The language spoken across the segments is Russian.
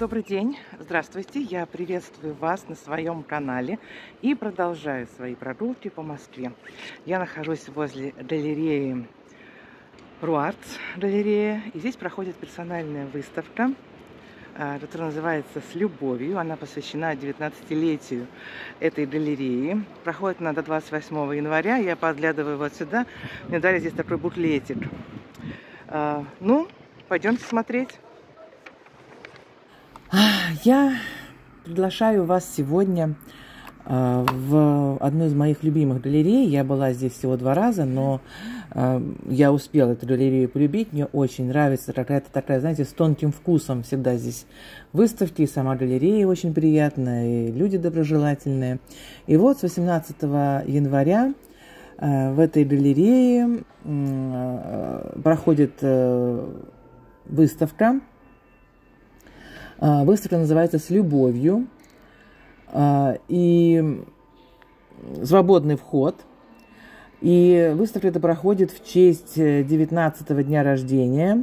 Добрый день, здравствуйте, я приветствую вас на своем канале и продолжаю свои прогулки по Москве. Я нахожусь возле галереи Руартс, галерея, и здесь проходит персональная выставка, которая называется «С любовью». Она посвящена 19-летию этой галереи. Проходит она до 28 января, я подглядываю вот сюда, мне дали здесь такой буклетик. Ну, пойдемте смотреть. Я приглашаю вас сегодня в одну из моих любимых галерей. Я была здесь всего 2 раза, но я успела эту галерею полюбить. Мне очень нравится какая-то такая, знаете, с тонким вкусом всегда здесь выставки. И сама галерея очень приятная, и люди доброжелательные. И вот с 18 января в этой галерее проходит выставка. Выставка называется «С любовью», и свободный вход. И выставка эта проходит в честь 19-го дня рождения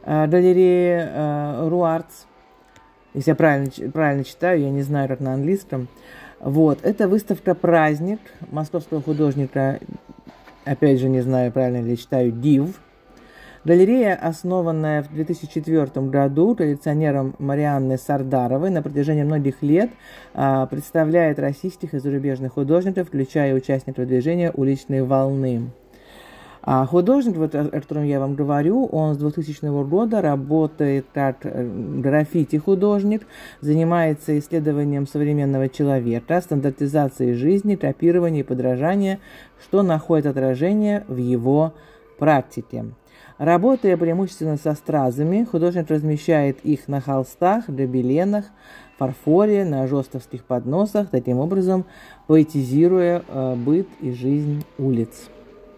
галереи Руартс. Если я правильно читаю, я не знаю, как на английском. Вот. Это выставка-праздник московского художника, опять же, не знаю, правильно ли читаю, Див. Галерея, основанная в 2004 году коллекционером Марианной Сардаровой, на протяжении многих лет представляет российских и зарубежных художников, включая участников движения «Уличные волны». Художник, вот, о котором я вам говорю, он с 2000 года работает как граффити-художник, занимается исследованием современного человека, стандартизацией жизни, копированием и подражанием, что находит отражение в его практике. Работая преимущественно со стразами, художник размещает их на холстах, гобеленах, фарфоре, на жестовских подносах, таким образом поэтизируя быт и жизнь улиц.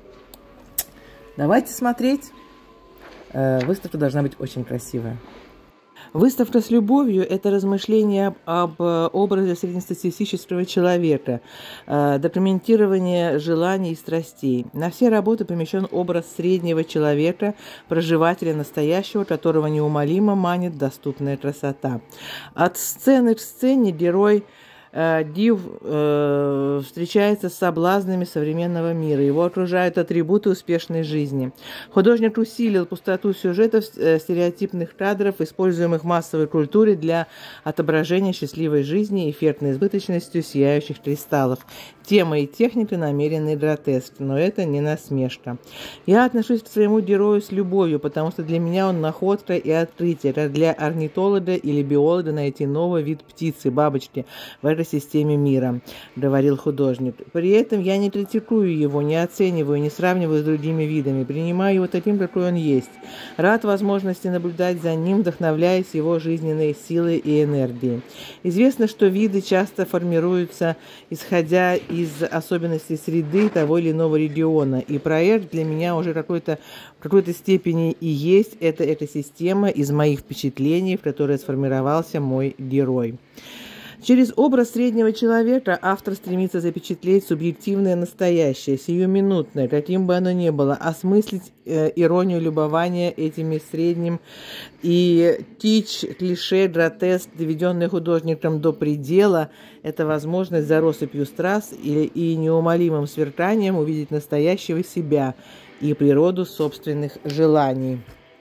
Давайте смотреть. Выставка должна быть очень красивая. Выставка «С любовью» – это размышление об образе среднестатистического человека, документирование желаний и страстей. На все работы помещен образ среднего человека, проживателя настоящего, которого неумолимо манит доступная красота. От сцены к сцене герой Див встречается с соблазнами современного мира. Его окружают атрибуты успешной жизни. Художник усилил пустоту сюжетов стереотипных кадров, используемых в массовой культуре для отображения счастливой жизни эффектной избыточностью сияющих кристаллов. Тема и техника намеренный гротеск, но это не насмешка. Я отношусь к своему герою с любовью, потому что для меня он находка и открытие, как для орнитолога или биолога найти новый вид птицы, бабочки в этой системе мира, говорил художник. При этом я не критикую его, не оцениваю, не сравниваю с другими видами, принимаю его таким, какой он есть. Рад возможности наблюдать за ним, вдохновляясь его жизненной силой и энергией. Известно, что виды часто формируются, исходя из особенностей среды того или иного региона. И проект для меня уже в какой-то степени и есть эта экосистема из моих впечатлений, в которой сформировался мой герой. Через образ среднего человека автор стремится запечатлеть субъективное настоящее, сиюминутное, каким бы оно ни было, осмыслить иронию любования этими средним и кич, клише, гротеск, доведенный художником до предела, это возможность за россыпью страз и неумолимым сверканием увидеть настоящего себя и природу собственных желаний.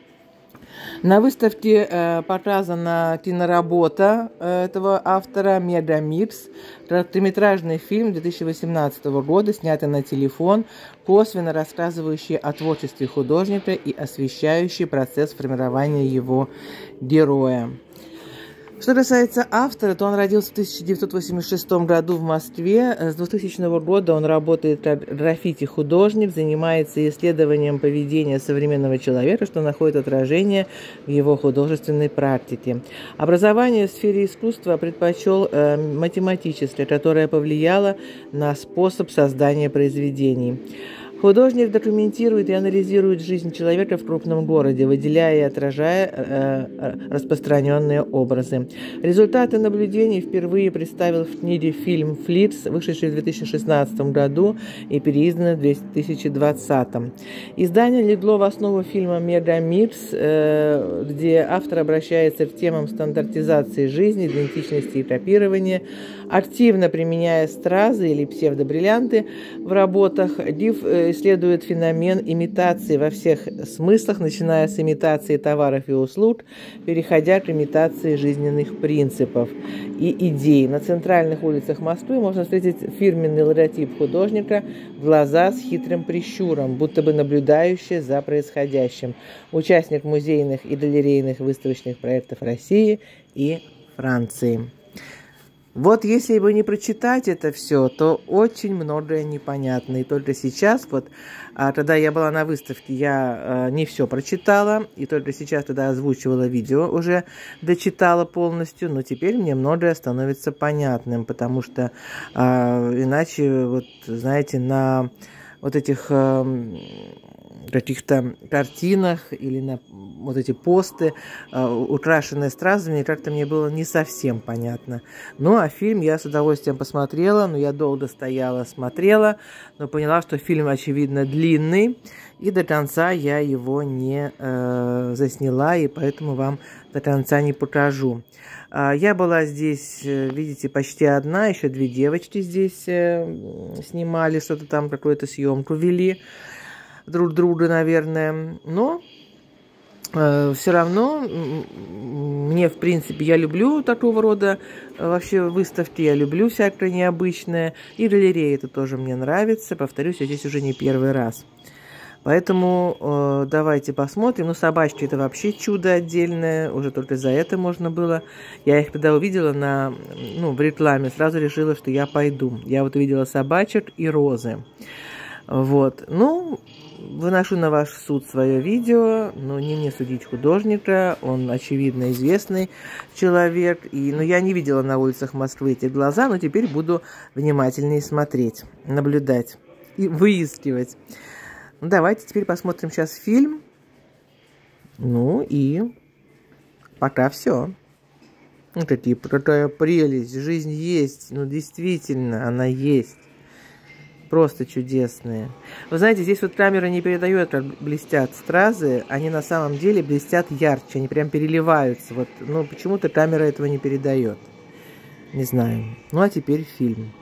На выставке показана киноработа этого автора «Мегамикс», короткометражный фильм 2018 года, снятый на телефон, косвенно рассказывающий о творчестве художника и освещающий процесс формирования его героя. Что касается автора, то он родился в 1986 году в Москве. С 2000 года он работает как граффити-художник, занимается исследованием поведения современного человека, что находит отражение в его художественной практике. Образование в сфере искусства предпочел математическое, которое повлияло на способ создания произведений. Художник документирует и анализирует жизнь человека в крупном городе, выделяя и отражая распространенные образы. Результаты наблюдений впервые представил в книге «Фильм Флитс», вышедший в 2016 году и переизданный в 2020. Издание легло в основу фильма «Мегамикс», где автор обращается к темам стандартизации жизни, идентичности и копирования, активно применяя стразы или псевдобриллианты в работах. Див исследует феномен имитации во всех смыслах, начиная с имитации товаров и услуг, переходя к имитации жизненных принципов и идей. На центральных улицах Москвы можно встретить фирменный логотип художника, глаза с хитрым прищуром, будто бы наблюдающие за происходящим. Участник музейных и галерейных выставочных проектов России и Франции. Вот если бы не прочитать это все, то очень многое непонятно. И только сейчас, вот, когда я была на выставке, я не все прочитала. И только сейчас, когда озвучивала видео, уже дочитала полностью. Но теперь мне многое становится понятным, потому что иначе, вот, знаете, на вот этих каких-то картинах или на вот эти посты, украшенные стразами, как-то мне было не совсем понятно. Ну, а фильм я с удовольствием посмотрела, но я долго стояла, смотрела, но поняла, что фильм, очевидно, длинный, и до конца я его не засняла, и поэтому вам до конца не покажу. Я была здесь, видите, почти одна, еще две девочки здесь снимали, что-то там, какую-то съемку вели друг друга, наверное, но все равно мне, в принципе, я люблю такого рода вообще выставки, я люблю всякое необычное, и галереи это тоже мне нравится, повторюсь, я здесь уже не первый раз. Поэтому давайте посмотрим. Ну, собачки это вообще чудо отдельное, уже только за это можно было. Я их когда увидела в рекламе, сразу решила, что я пойду. Я вот увидела собачек и розы. Вот, ну, выношу на ваш суд свое видео, но не мне судить художника, он, очевидно, известный человек, но я не видела на улицах Москвы эти глаза, но теперь буду внимательнее смотреть, наблюдать и выискивать. Ну, давайте теперь посмотрим сейчас фильм, ну и пока все. Ну, какая прелесть, жизнь есть, ну, действительно, она есть. Просто чудесные. Вы знаете, здесь вот камера не передает, как блестят стразы. Они на самом деле блестят ярче. Они прям переливаются. Вот, но почему-то камера этого не передает. Не знаю. Ну, а теперь фильм.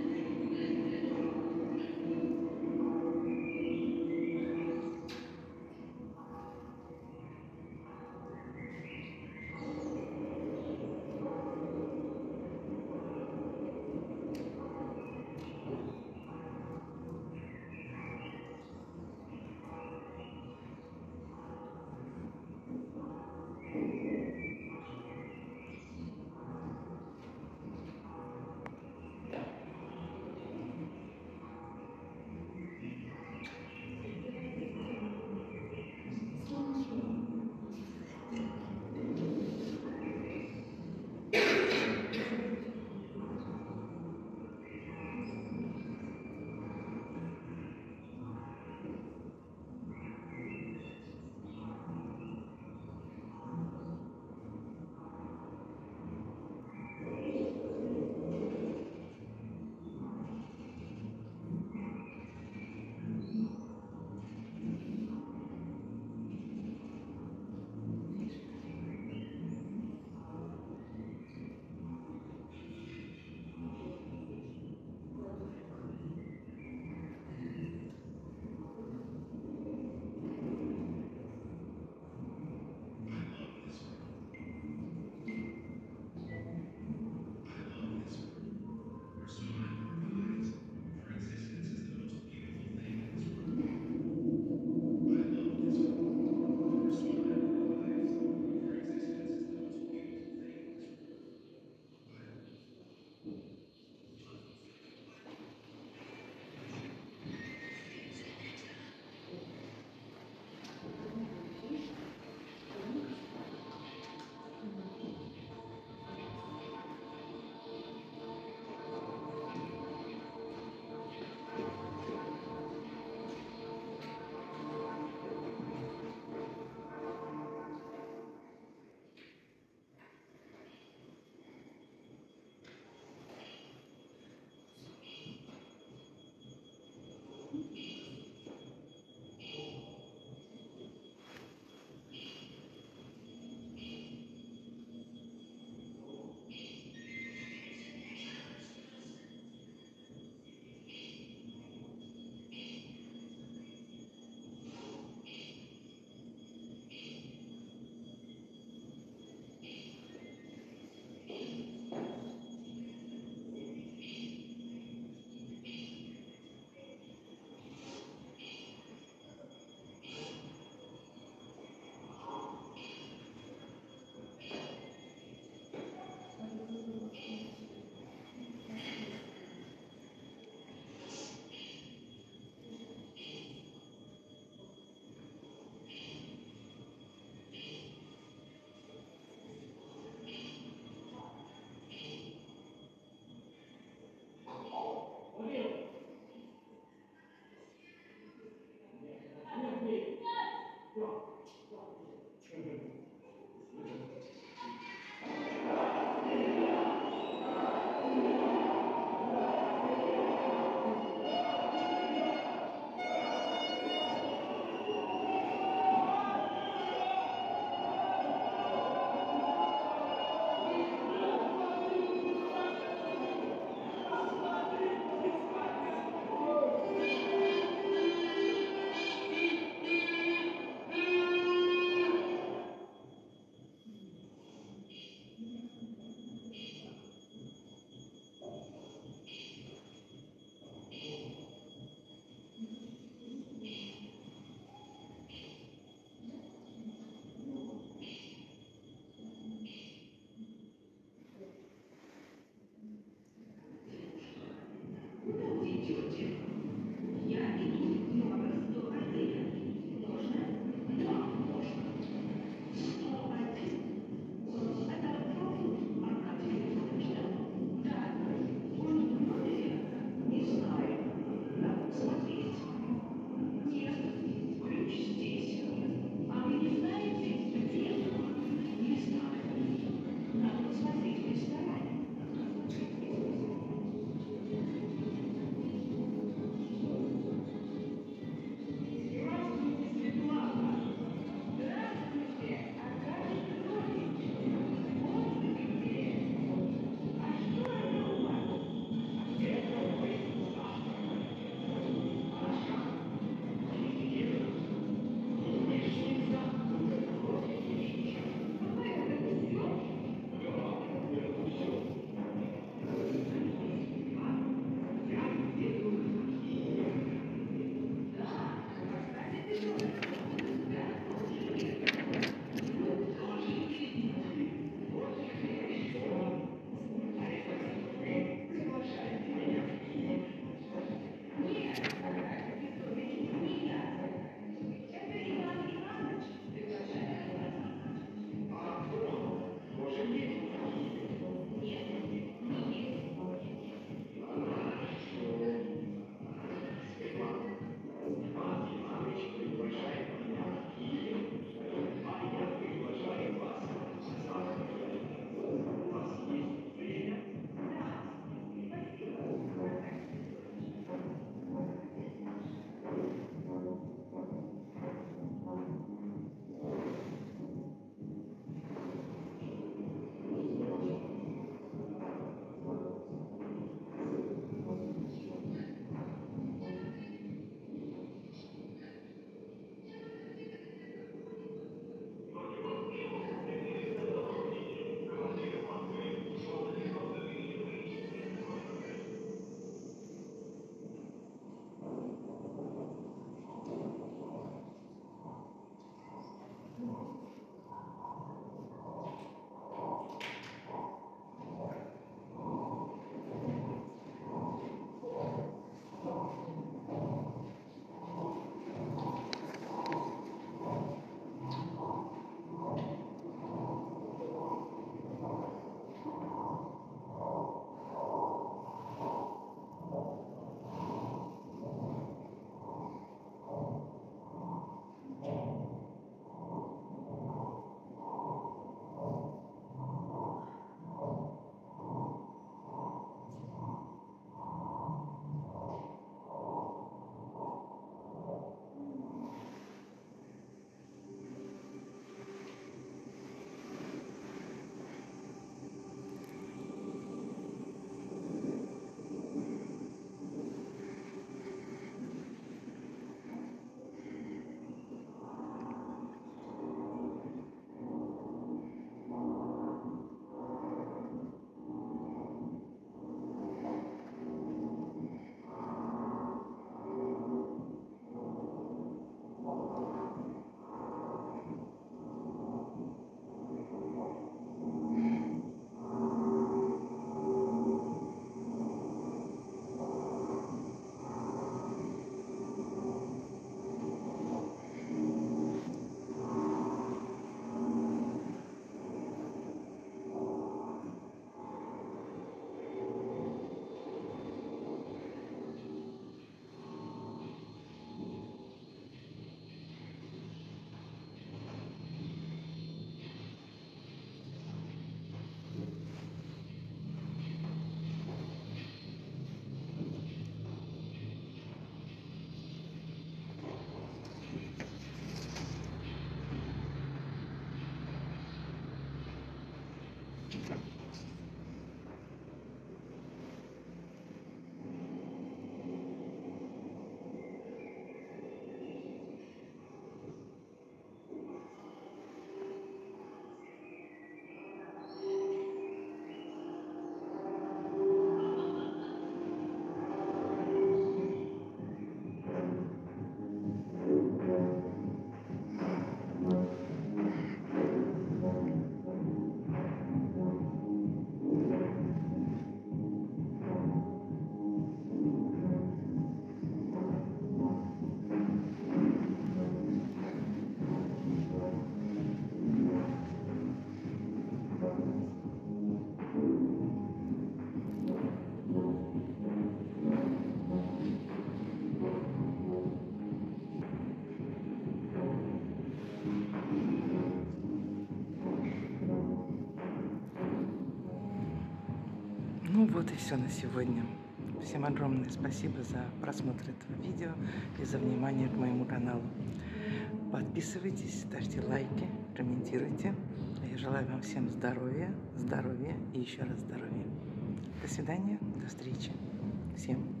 Ну вот и все на сегодня. Всем огромное спасибо за просмотр этого видео и за внимание к моему каналу. Подписывайтесь, ставьте лайки, комментируйте. Я желаю вам всем здоровья, здоровья и еще раз здоровья. До свидания, до встречи. Всем.